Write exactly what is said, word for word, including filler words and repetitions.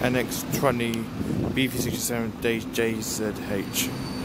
N X twenty B V sixty-seven J Z H.